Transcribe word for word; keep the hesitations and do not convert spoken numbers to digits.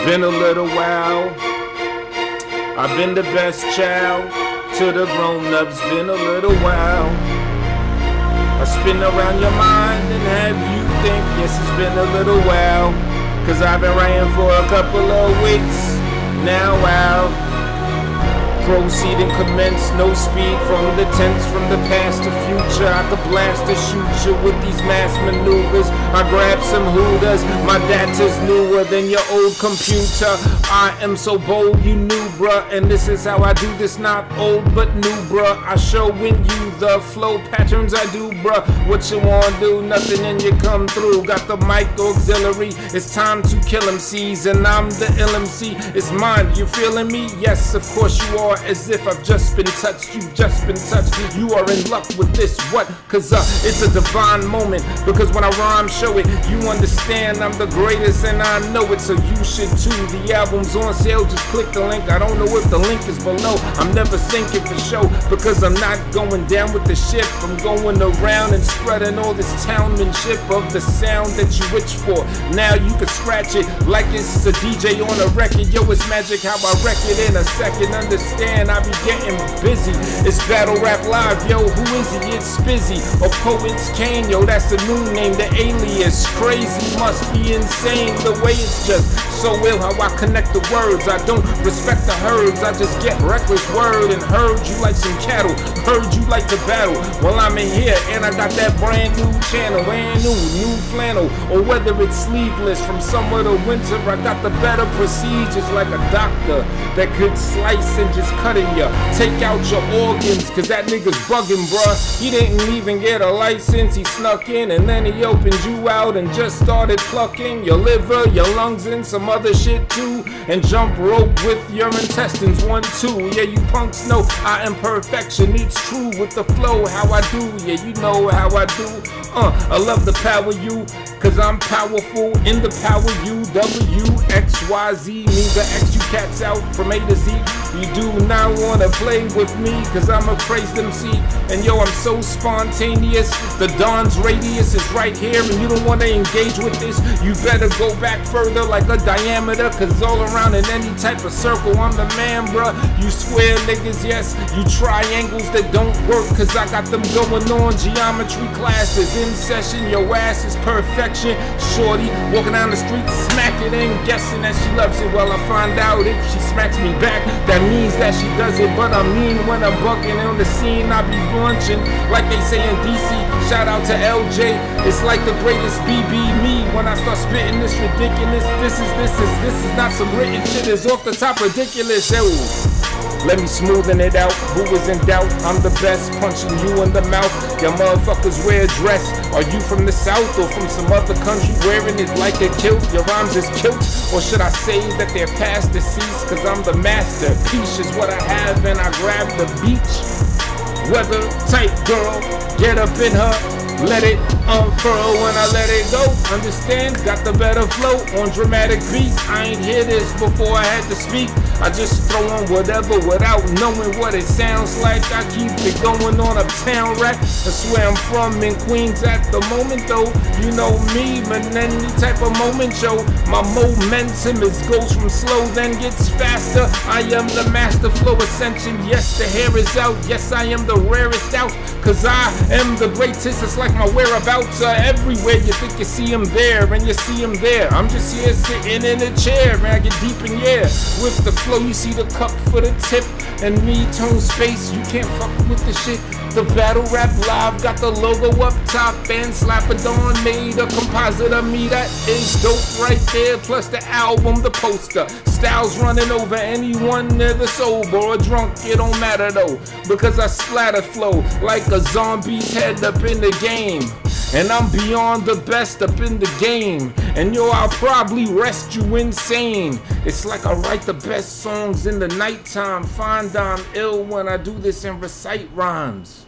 been a little while. I've been the best child to the grown-ups, been a little while. I spin around your mind and have you think, yes, it's been a little while. Cause I've been writing for a couple of weeks now, wow. Proceed and commence, no speed from the tense, from the past to future. I could blast or shoot you with these mass maneuvers. I grab some hooters, my data's newer than your old computer. I am so bold, you knew, bruh, and this is how I do this, not old but new, bruh. I show in you the flow patterns I do, bruh. What you wanna do, nothing and you come through. Got the mic auxiliary, it's time to kill M Cs, and I'm the L M C, it's mine, you feeling me? Yes, of course you are. As if I've just been touched, you've just been touched. You are in luck with this, what? Cause uh, it's a divine moment. Because when I rhyme, show it, you understand I'm the greatest and I know it, so you should too. The album's on sale, just click the link. I don't know if the link is below. I'm never thinking for show, because I'm not going down with the ship. I'm going around and spreading all this townmanship of the sound that you wish for. Now you can scratch it like it's a D J on a record. Yo, it's magic how I wreck it in a second. Understand, I be getting busy. It's Battle Rap Live, yo, who is he? It's Spizzy, or Poets Kane, yo, that's the new name, the alias. Crazy, must be insane, the way it's just so ill how I connect the words. I don't respect the herds, I just get reckless word and heard you like some cattle, heard you like to battle. Well, I'm in here and I got that brand new channel, brand new, new flannel, or whether it's sleeveless from summer to winter, I got the better procedures like a doctor that could slice and just cutting ya, take out your organs, cause that nigga's bugging, bruh. He didn't even get a license, he snuck in and then he opened you out and just started plucking your liver, your lungs, and some other shit too, and jump rope with your intestines, one, two. Yeah, you punks know I am perfection, it's true with the flow, how I do, yeah, you know how I do. Uh, I love the power you, cause I'm powerful in the power U, W, X, Y, Z, me the X, you cats out from A to Z. You do not wanna play with me, cause I'm a praised M C, and yo, I'm so spontaneous. The dawn's radius is right here, and you don't wanna engage with this. You better go back further like a diameter, cause all around in any type of circle, I'm the man, bruh. You square niggas, yes, you triangles that don't work, cause I got them going on. Geometry classes in session, your ass is perfection. Shorty walking down the street, smack it in, guessing that she loves it. Well, I find out if she smacks me back, that means that she does it. But I mean, when I'm bucking on the scene, I be brunching like they say in D C. Shout out to L J, it's like the greatest B B me. When I start spitting this ridiculous, this is, this is, this is not some written shit, it's off the top ridiculous. Yo, let me smoothen it out, who is in doubt? I'm the best, punching you in the mouth. Your motherfuckers wear a dress. Are you from the south or from some other country wearing it like a kilt? Your rhymes is kilt, or should I say that they're past deceased? Cause I'm the master, peace is what I have and I grab the beach. Weather type girl, get up in her, let it unfurl when I let it go. Understand? Got the better flow on dramatic beats. I ain't hear this before I had to speak. I just throw on whatever without knowing what it sounds like. I keep it going on uptown rap. That's where I'm from in Queens at the moment though. You know me, man, any type of moment, yo. My momentum is goes from slow then gets faster. I am the master flow ascension. Yes, the hair is out. Yes, I am the rarest out. Cause I am the greatest. It's like my whereabouts are everywhere. You think you see him there and you see him there. I'm just here sitting in a chair, man. I get deep in yeah. With the flow, you see the cup for the tip. And me, tone space, you can't fuck with the shit. The Battle Rap Live got the logo up top, and Slap-a-Dawn made a composite of me that is dope right there. Plus the album, the poster, styles running over anyone never sober or drunk. It don't matter though, because I splatter flow like a zombie's head up in the game. And I'm beyond the best up in the game. And yo, I'll probably rest you insane. It's like I write the best songs in the nighttime. Find I'm ill when I do this and recite rhymes.